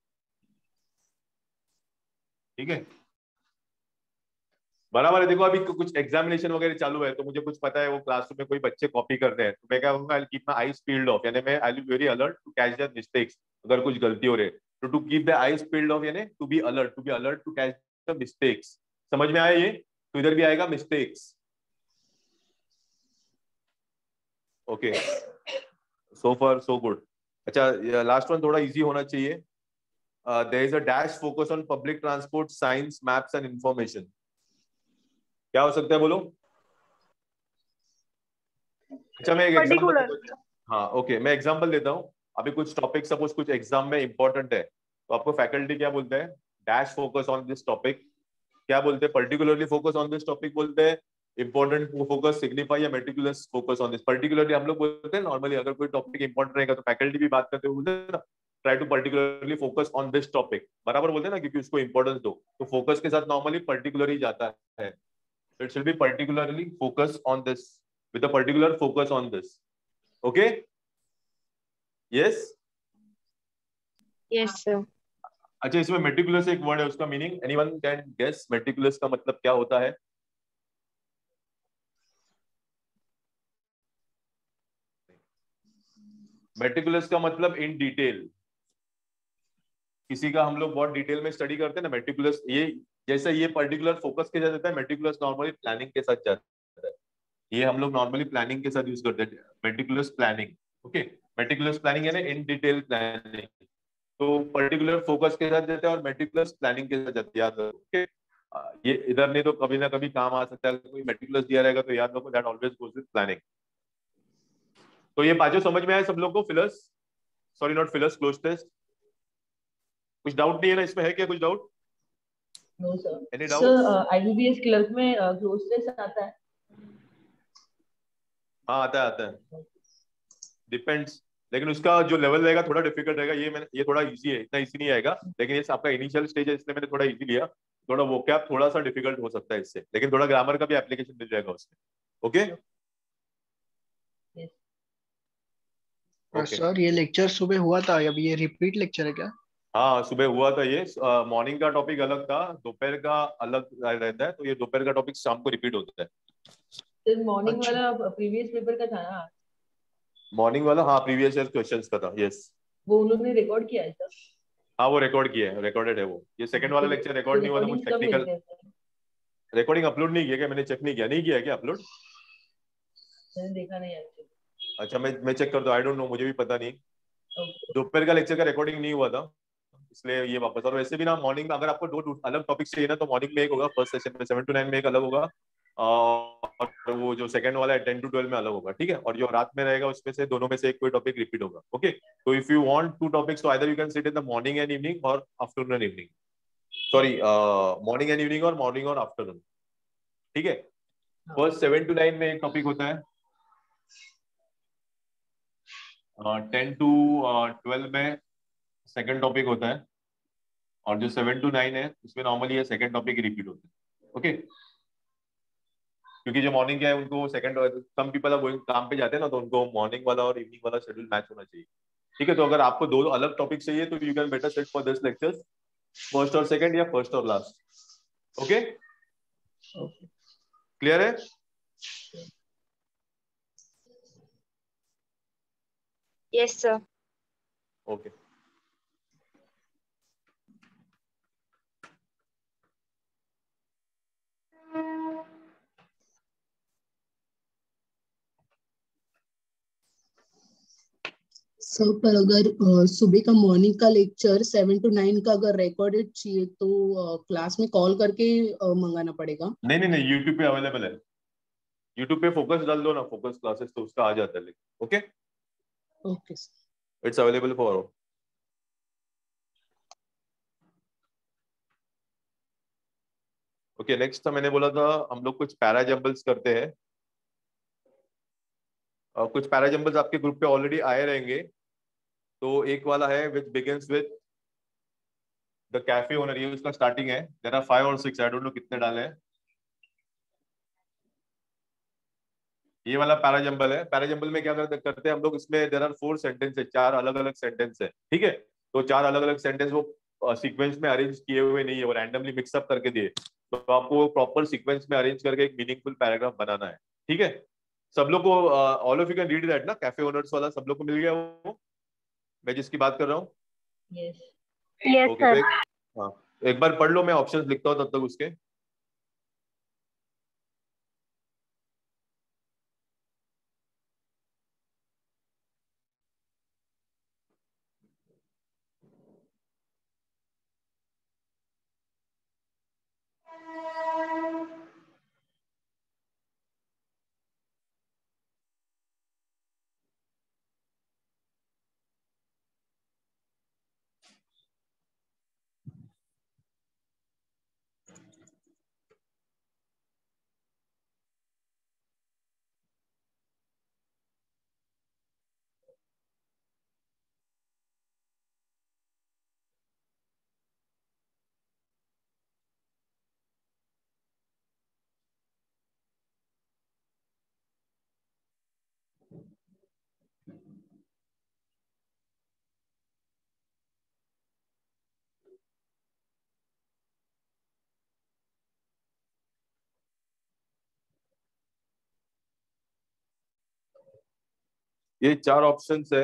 ठीक है? बराबर है। देखो अभी कुछ एग्जामिनेशन वगैरह चालू है, तो मुझे कुछ पता है वो क्लासरूम में कोई बच्चे कॉपी कर रहे हैं, तो मैं क्या करूंगा, I keep my eyes peeled off, यानी मैं I will be very alert to catch the mistakes, अगर कुछ गलती हो रही है। तो to keep the eyes peeled off यानी to be alert, to be alert to catch the mistakes. समझ में आया ये? तो इधर भी आएगा mistakes. Okay, so far so good. अच्छा, लास्ट वन थोड़ा इजी होना चाहिए। There is a dash focus on public transport, signs, maps and information. क्या हो सकता है बोलो? अच्छा, मैं एक एग्जांपल पर्टिकुलर। देता हूँ। हाँ ओके, मैं एग्जांपल देता हूँ। अभी कुछ टॉपिक सपोज कुछ एग्जाम में इंपॉर्टेंट है, तो आपको फैकल्टी क्या बोलते हैं? Dash focus on this topic. क्या बोलते हैं? Particularly focus on this topic बोलते हैं। इंपॉर्टेंट फोकस, सिग्निफाई या meticulous focus on this. Particularly हम लोग बोलते हैं नॉर्मली, अगर कोई टॉपिक इंपॉर्टेंट रहेगा तो फैकल्टी भी बात करते हुए बोलते हैं ना, try to particularly focus on this topic. बराबर बोलते हैं ना, क्योंकि उसको इंपॉर्टेंस दो। तो फोकस के साथ नॉर्मली पर्टिकुलर ही जाता है। It should be particularly focus on this, with a particular focus on this. Okay, yes. Yes sir. अच्छा, इसमें मेटिकुलस एक वर्ड है, उसका meaning anyone can guess? Meticulous का मतलब क्या होता है? मेटिकुलस का मतलब इन डिटेल। किसी का हम लोग बहुत डिटेल में स्टडी करते हैं ना, मेटिकुलस ये, जैसे ये पर्टिकुलर फोकस के साथ जाता है, मेटिकुलस नॉर्मली प्लानिंग के साथ जाता है। ये हम लोग नॉर्मली प्लानिंग के साथ यूज करते हैं, meticulous planning. Okay, meticulous planning है ना, इन डिटेल प्लानिंग। तो पर्टिकुलर फोकस के साथ जाते हैं और मेटिकुलस प्लानिंग के साथ जाते हैं, याद रखो। ओके, ये इधर नहीं तो कभी ना कभी काम आ सकता है, कोई मेटिकुलस दिया रहेगा तो याद रखो that always goes with planning. तो ये पांचों समझ में आए सब लोग को? Fillers, sorry not fillers, cloze test. कुछ डाउट नहीं है ना इसमें? है क्या कुछ doubt? No sir. Any sir doubts? IBPS clerk में क्लोज टेस्ट आता है? हाँ आता है, आता है, डिपेंड्स। लेकिन उसका जो लेवल रहेगा थोड़ा डिफिकल्ट रहेगा। ये थोड़ा इजी है, इतना इजी नहीं आएगा, लेकिन ये आपका इनिशियल स्टेज है इसलिए मैंने थोड़ा इजी लिया। थोड़ा वोकैब थोड़ा सा डिफिकल्ट हो सकता है इससे, लेकिन थोड़ा ग्रामर का भी एप्लीकेशन मिल जाएगा उसमें। Okay okay. सर ये लेक्चर सुबह हुआ था, अभी ये रिपीट लेक्चर है क्या? हाँ सुबह हुआ था ये। मॉर्निंग का टॉपिक अलग था, दोपहर का अलग रहता है, तो ये दोपहर का टॉपिक शाम को रिपीट होता है। सर मॉर्निंग अच्छा। वाला प्रीवियस पेपर का था ना? मॉर्निंग वाला हाँ प्रीवियस ईयर क्वेश्चंस का था, यस। वो उन लोग ने रिकॉर्ड किया है सर? हाँ वो रिकॉर्ड किया है, रिकॉर्डेड है वो। ये सेकंड वाला लेक्चर तो रिकॉर्ड नहीं हुआ था, कुछ रिकॉर्डिंग कब टेक्निकल। मिलते हैं सर? रिकॉर्डिंग अपलोड नहीं किया क्या? मैंने चेक नहीं किया, नहीं किया है क्या अपलोड? मैंने देखा नहीं एक्चुअली। अच्छा, मैं चेक करता हूँ, आई डोंट नो, मुझे भी पता नहीं। ओके। दोपहर का लेक्चर का रिकॉर्डिंग नहीं हुआ था, इसलिए ये वापस। और वैसे भी ना मॉर्निंग में अगर आपको दो अलग टॉपिक चाहिए ना, तो मॉर्निंग में एक होगा फर्स्ट सेशन में 7 to 9 में, एक अलग होगा, और वो जो सेकंड वाला है 10 to 12 में अलग होगा, ठीक है? और जो रात में रहेगा उसमें से दोनों में से एक कोई टॉपिक रिपीट होगा। ओके, तो if you want to topics, तो either you can sit in the morning and evening और afternoon and evening. Sorry, morning and evening और मॉर्निंग और आफ्टरनून, ठीक है? फर्स्ट 7 to 9 में एक टॉपिक होता है, 10 to 12 में सेकंड टॉपिक होता है, और जो 7 to 9 है उसमें नॉर्मली ये सेकंड टॉपिक रिपीट होता है। ओके, क्योंकि जो मॉर्निंग के है उनको second, some people are going काम पे जाते हैं ना, तो उनको मॉर्निंग वाला और इवनिंग वाला शेड्यूल मैच होना चाहिए, ठीक है? तो अगर आपको दो अलग टॉपिक चाहिए तो you can better set for this lecture first और सेकंड या फर्स्ट और लास्ट। ओके, क्लियर है? Yes sir. ओके। सर पर अगर सुबह का मॉर्निंग का लेक्चर 7 to 9 का अगर रिकॉर्डेड चाहिए तो क्लास में कॉल करके मंगाना पड़ेगा। नहीं नहीं नहीं, यूट्यूब पे अवेलेबल है। यूट्यूब पे फोकस डाल दो ना, फोकस क्लासेस, तो उसका आ जाता है link. Okay, okay sir. It's available for. Okay, next मैंने बोला था हम लोग कुछ पैराजम्बल्स करते हैं। कुछ पैराजम्बल्स आपके ग्रुप पे ऑलरेडी आए रहेंगे। तो एक वाला है which begins with the cafe owner, ये उसका स्टार्टिंग है। देयर आर 5 और 6, आई डोंट नो कितने डाले हैं। ये वाला पैराजम्बल है। पैराजम्बल में क्या करते हैं हम लोग, इसमें देयर आर 4 सेंटेंसेस, 4 अलग अलग सेंटेंस है, ठीक है। तो 4 अलग अलग सेंटेंस वो सीक्वेंस में अरेंज किए हुए नहीं है, वो रैंडमली मिक्सअप करके दिए। तो आपको प्रॉपर सीक्वेंस में अरेंज करके एक मीनिंगफुल पैराग्राफ बनाना है, ठीक है। सब लोग को all of you can read that ना, कैफे ओनर्स वाला सब लोग को मिल गया वो, मैं जिसकी बात कर रहा हूँ। यस यस ओके, तो सर। हाँ, एक बार पढ़ लो, मैं ऑप्शंस लिखता हूँ तब तक उसके। ये 4 ऑप्शंस है,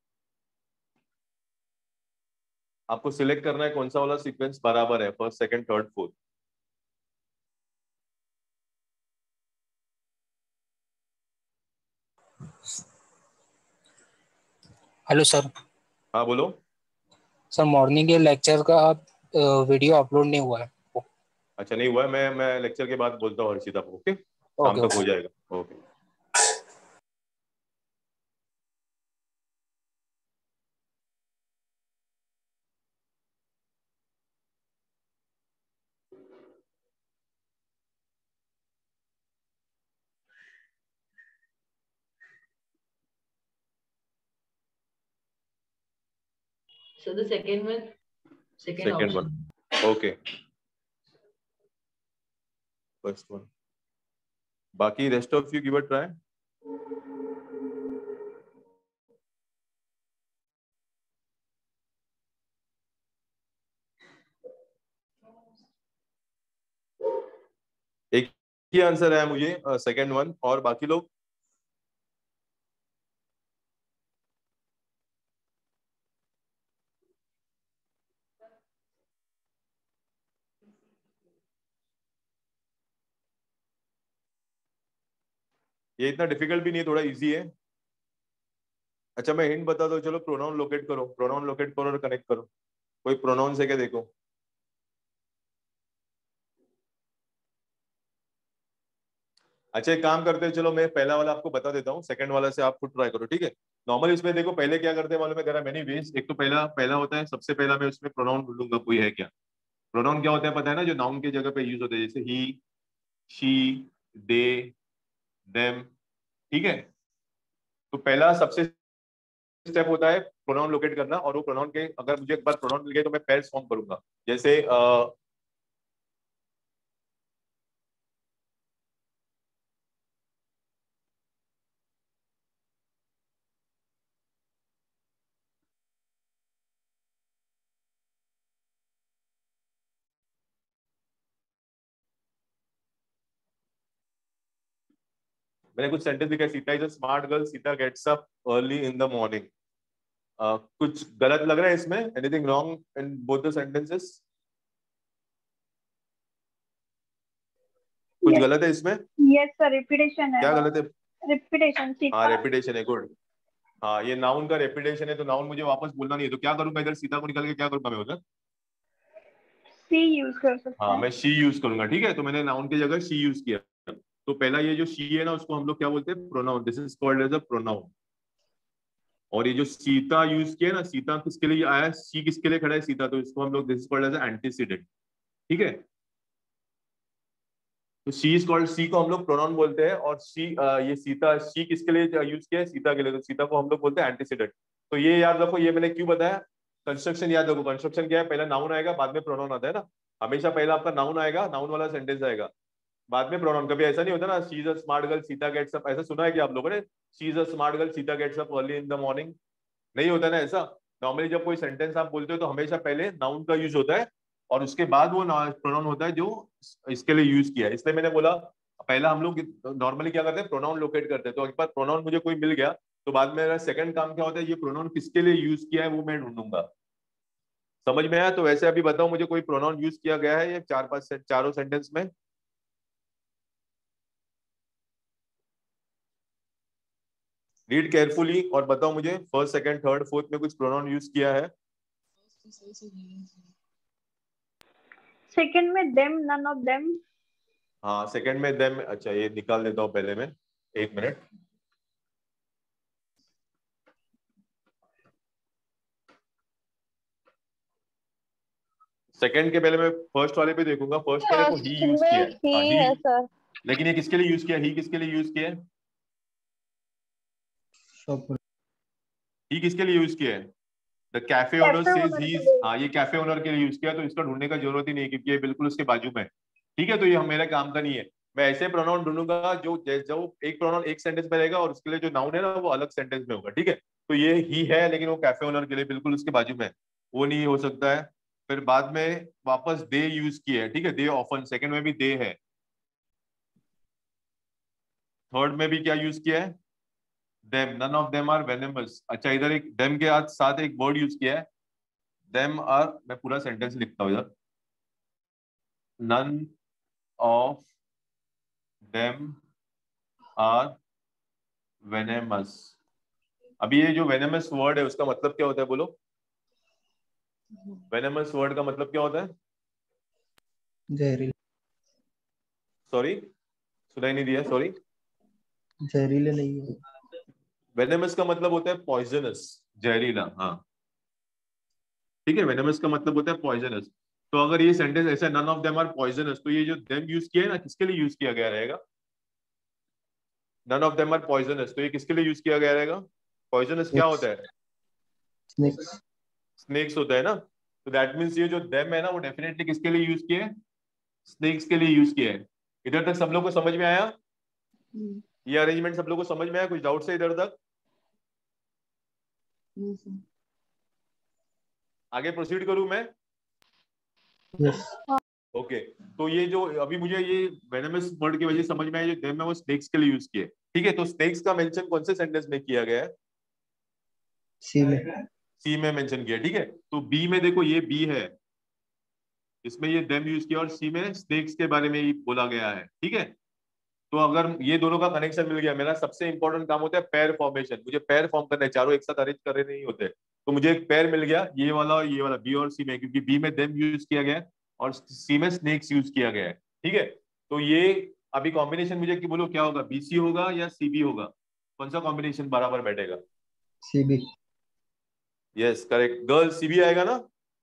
आपको सिलेक्ट करना है कौन सा वाला सीक्वेंस बराबर है, first, second, third, fourth. Hello sir. हाँ बोलो। सर मॉर्निंग के लेक्चर का वीडियो अपलोड नहीं हुआ है। अच्छा, नहीं हुआ है, मैं लेक्चर के बाद बोलता हूँ हर्षिता को। ओके, शाम ओके तक हो ओके। जाएगा। Okay, So the second one, second second one. option. Okay, first one. बाकी rest of you give a try. एक ही आंसर है मुझे, सेकंड वन, और बाकी लोग। ये इतना डिफिकल्ट भी नहीं है, थोड़ा इजी है। अच्छा, मैं हिंट बता दो, चलो प्रोनाउन लोकेट करो, प्रोनाउन लोकेट करो और कनेक्ट करो। कोई प्रोनाउन से क्या देखो। अच्छा, एक काम करते हैं, चलो मैं पहला वाला आपको बता देता हूँ, सेकंड वाला से आप खुद ट्राई करो, ठीक है। नॉर्मली इसमें देखो पहले क्या करते हैं मालूम है, देयर आर मेनी वेज। एक तो पहला पहला होता है, सबसे पहला मैं उसमें प्रोनाउन ढूंढूंगा कोई है क्या। प्रोनाउन क्या होता है पता है ना, जो नाउन की जगह पे यूज होते हैं, जैसे ही, शी, दे, देम, ठीक है। तो पहला सबसे स्टेप होता है प्रोनाउन लोकेट करना, और वो प्रोनाउन के अगर मुझे एक बार प्रोनाउन मिल गए तो मैं पेयर्स फॉर्म करूंगा। जैसे मैंने कुछ सेंटेंस लिखा है, Sita is a smart girl, Sita gets up early in the morning. कुछ गलत लग रहा है इसमें, anything wrong in both the sentences? कुछ गलत है इसमें? यस सर, रिपीटेशन है क्या वहाँ। गलत है? रिपीटेशन हाँ, सीता। रेपिटेशन है, गुड। हाँ ये नाउन का रेपिटेशन है, तो नाउन मुझे वापस बोलना नहीं है, तो क्या करूंगा इधर सीता को निकाल के क्या करूंगा मैं उधर? सी यूज कर सकते हाँ हैं। मैं शी यूज करूंगा, ठीक है। तो मैंने नाउन की जगह शी यूज किया। तो पहला ये जो शी है ना, उसको हम लोग क्या बोलते हैं? Pronoun. This is called as a pronoun. और ये जो सीता यूज किया ना, सीता किसके लिए आया, शी किसके लिए खड़ा है सीता, तो इसको हम लोग this is called as antecedent, ठीक है। तो शी इज कॉल्ड, शी को हम लोग प्रोनाउन बोलते हैं। और शी ये सीता, शी किसके लिए यूज किया है? सीता के लिए। तो सीता को हम लोग बोलते हैं एंटीसीडेंट। तो ये याद रखो, ये मैंने क्यों बताया। कंस्ट्रक्शन याद रखो, कंस्ट्रक्शन क्या है? पहला नाउन आएगा, बाद में प्रोनाउन आता है ना। हमेशा पहला आपका नाउन आएगा, नाउन वाला सेंटेंस आएगा, बाद में प्रोनाउन। कभी ऐसा नहीं होता ना, she is a smart girl Sita gets up, ऐसा सुना है कि आप लोगों ने? She is a smart girl Sita gets up early in the morning. नहीं होता ना ऐसा। नॉर्मली जब कोई सेंटेंस आप बोलते हो तो हमेशा पहले नाउन का यूज होता है और उसके बाद वो प्रोनाउन होता है जो इसके लिए यूज किया है। इसलिए मैंने बोला पहला हम लोग नॉर्मली क्या करते हैं, प्रोनाउन लोकेट करते हैं। तो एक बार प्रोनाउन मुझे कोई मिल गया तो बाद में मेरा सेकंड काम क्या होता है, ये प्रोनाउन किसके लिए यूज किया है वो मैं ढूंढूंगा। समझ में आया? तो वैसे अभी बताओ मुझे, कोई प्रोनाउन यूज किया गया है ये चारों सेंटेंस में? रीड केयरफुली और बताओ मुझे, फर्स्ट सेकंड थर्ड फोर्थ में कुछ प्रोनाउन यूज किया है? सेकंड में देम, नन ऑफ देम। हाँ सेकंड में देम। अच्छा ये निकाल देता हूँ पहले में, एक मिनट। सेकंड के पहले मैं फर्स्ट वाले पे देखूंगा। फर्स्ट में देखो ही यूज किया है। हाँ ही ही, है सर। लेकिन ये किसके लिए यूज किया? ही किसके लिए यूज किया है? ही किसके लिए यूज किया है? The cafe owner cafe says owner ही के इज, लिए। हाँ ये कैफे ओनर के लिए यूज किया, तो इसका ढूंढने का जरूरत ही नहीं है क्योंकि ये बिल्कुल उसके बाजू में है, ठीक है। तो ये मेरे काम का नहीं है। मैं ऐसे प्रोनाउन ढूंढूंगा जो जो एक प्रोनाउन एक सेंटेंस में रहेगा और उसके लिए जो नाउन है ना वो अलग सेंटेंस में होगा, ठीक है। तो ये ही है लेकिन वो कैफे ओनर के लिए बिल्कुल उसके बाजू में है, वो नहीं हो सकता है। फिर बाद में वापस दे यूज किया है, ठीक है। दे ऑफन, सेकंड में भी दे है। थर्ड में भी क्या यूज किया है? Them, none of them are venomous. अच्छा इधर एक देम के साथ एक वर्ड यूज किया है, देम आर, मैं पूरा सेंटेंस लिखता हूँ इधर, none of them are venomous. अभी ये जो वेनेमस वर्ड है उसका मतलब क्या होता है बोलो? वेनेमस वर्ड का मतलब क्या होता है? जहरीले। सॉरी सुनाई नहीं दिया, सॉरी। जहरीले नहीं है। वेनेमस का मतलब होता है पॉइजनस, जहरीला, हाँ ठीक है। वेनेमस का मतलब होता है पॉइजनस। तो अगर ये सेंटेंस ऐसा none of them are poisonous, तो ये जो देम यूज किया है ना किसके लिए यूज किया गया रहेगा? None of them are poisonous, तो ये किसके लिए यूज किया गया रहेगा? पॉइजनस क्या होता है? स्नेक्स। स्नेक्स होता है ना। तो दैट मीन्स ये जो देम है ना वो डेफिनेटली किसके लिए यूज किया है? स्नेक्स के लिए यूज किया है। इधर तक सब लोग को समझ में आया? ये अरेंजमेंट सब लोग को समझ में आया? कुछ डाउट है इधर तक? आगे प्रोसीड करूं मैं? यस। ओके तो ये जो अभी मुझे ये वेनेमस वर्ड की वजह से समझ में आया, जो देम है वो स्नेक्स के लिए यूज किया है, ठीक है। तो स्नेक्स का मेंशन कौन से सेंटेंस में किया गया है? सी में। सी में मेंशन किया, ठीक है। तो बी में देखो ये बी है, इसमें ये देम यूज किया और सी में स्नेक्स के बारे में ही बोला गया है, ठीक है। तो अगर ये दोनों का कनेक्शन मिल गया, मेरा सबसे इंपॉर्टेंट काम होता है पैर फॉर्मेशन। मुझे पैर फॉर्म करना है, चारों एक साथ अरेंज करने नहीं होते। तो मुझे एक पैर मिल गया, ये वाला और ये वाला, बी और सी में, क्योंकि बी में देम यूज किया गया है और सी में स्नेक्स यूज किया गया है, ठीक है। तो ये अभी कॉम्बिनेशन मुझे कि बोलो क्या होगा, बीसी होगा या सीबी होगा? कौन सा कॉम्बिनेशन बराबर बैठेगा? CB. Yes correct, girl CB आएगा ना?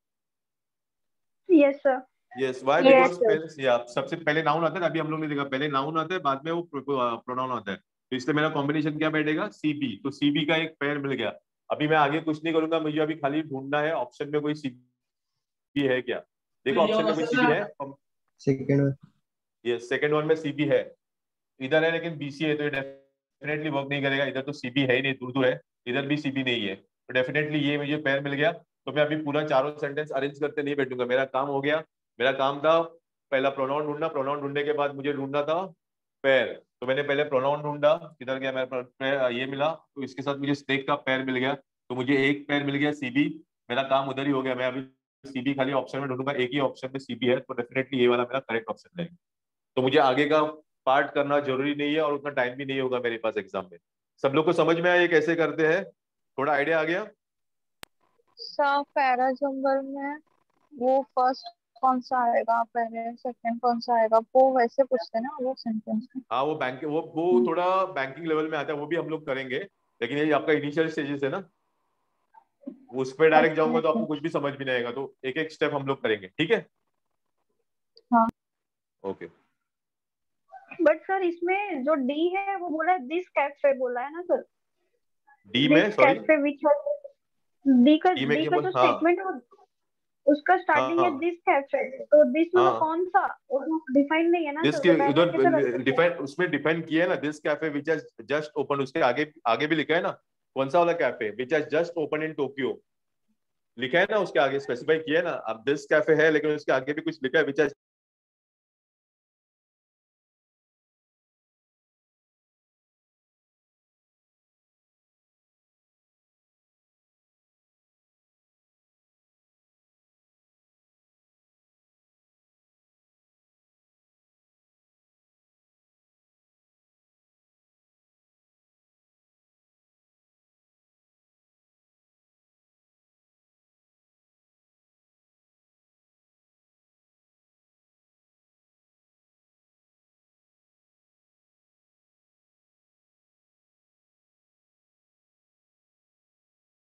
Yes sir. Yes why? Yes, because सबसे पहले नाउन आता है, अभी हम लोग ने देखा पहले नाउन आता है बाद में वो प्रोनाउन आता है, तो इसलिए मेरा कॉम्बिनेशन क्या बैठेगा? सीबी। तो सीबी का एक पेयर मिल गया। अभी मैं आगे कुछ नहीं करूंगा, मुझे अभी खाली ढूंढना है ऑप्शन में कोई सीबी है क्या। देखो ऑप्शन में कोई सीबी है? सेकंड में। यस सेकंड वन में सीबी है, इधर है लेकिन बीसी है, तो ये डेफिनेटली वर्क नहीं करेगा। इधर तो सीबी है ही नहीं, दूर दूर है, इधर भी सीबी नहीं है, तो डेफिनेटली ये मुझे पेयर मिल गया। तो मैं अभी पूरा चारों सेंटेंस अरेंज करते नहीं बैठूंगा, मेरा काम हो गया। मेरा काम था पहला प्रोनाउन ढूंढना, प्रोनाउन ढूंढने के बाद मुझे ढूंढना था पैर। तो मैंने पहले प्रोनाउन ढूंढा, किधर गया मेरा पैर, ये मिला, तो इसके साथ मुझे स्नेक का पैर मिल गया, तो मुझे एक पैर मिल गया सीबी। मेरा काम उधर ही हो गया। मैं अभी सीबी खाली ऑप्शन में ढूंढूंगा, एक ही ऑप्शन में सीबी है, तो डेफिनेटली ये वाला मेरा करेक्ट ऑप्शन रहेगा। तो मुझे आगे का पार्ट करना जरूरी नहीं है और उतना टाइम भी नहीं होगा मेरे पास एग्जाम में। सब लोग को समझ में आया ये कैसे करते हैं? थोड़ा आइडिया आ गया? सर पैराजम्बल में वो फर्स्ट कौन सा आएगा, पहले सेकंड कौन सा आएगा, वो वैसे पूछते हैं ना वो सेंटेंस में। हाँ वो बैंक वो थोड़ा बैंकिंग लेवल में आता है, वो भी हम लोग करेंगे, लेकिन ये आपका इनिशियल स्टेजेस है ना, उस पर डायरेक्ट जाऊंगा तो आपको कुछ भी समझ भी नहीं आएगा, तो एक एक स्टेप हम लोग करेंगे, ठीक है? हाँ। ओके। बट सर इसमें जो डी है वो बोला है दिस कैफे बोला है ना सर? डी में सॉरी, कैफे विच डी का डी में डी क्या का बोल? जो हाँ स्टेटमेंट है उसका स्टार्टिंग है हाँ दिस कैफे, तो दिस मतलब हाँ, कौन सा, डिफाइन नहीं है ना दिस सर, के तो उधर डायरेक्ट कैसे रख सकते हैं? डिफाइन, उसमें डिफाइन किया है ना, this cafe which has just open, उसके आगे आगे भी लिखा है ना कौन सा वाला cafe, which has just open in Tokyo, लिखा है ना उसके आगे, स्पेसिफाई किया है ना। अब दिस कैफे है लेकिन उसके आगे भी कुछ लिखा है विच हैज